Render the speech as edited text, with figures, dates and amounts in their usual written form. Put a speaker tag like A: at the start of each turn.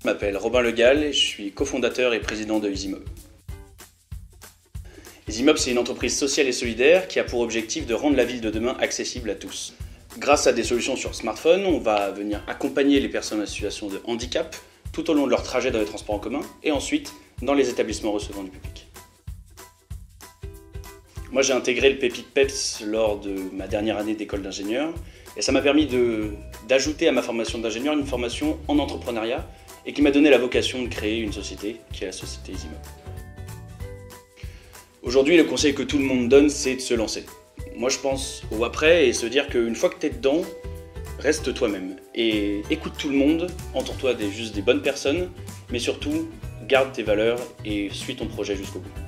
A: Je m'appelle Robin Le Gall et je suis cofondateur et président de EasyMob. EasyMob, c'est une entreprise sociale et solidaire qui a pour objectif de rendre la ville de demain accessible à tous. Grâce à des solutions sur smartphone, on va venir accompagner les personnes en situation de handicap tout au long de leur trajet dans les transports en commun et ensuite dans les établissements recevant du public. Moi, j'ai intégré le Pépite Peps lors de ma dernière année d'école d'ingénieur et ça m'a permis d'ajouter à ma formation d'ingénieur une formation en entrepreneuriat et qui m'a donné la vocation de créer une société qui est la société EasyMob. Aujourd'hui, le conseil que tout le monde donne, c'est de se lancer. Moi, je pense au après et se dire qu'une fois que tu es dedans, reste toi-même et écoute tout le monde, entoure-toi juste des bonnes personnes, mais surtout, garde tes valeurs et suis ton projet jusqu'au bout.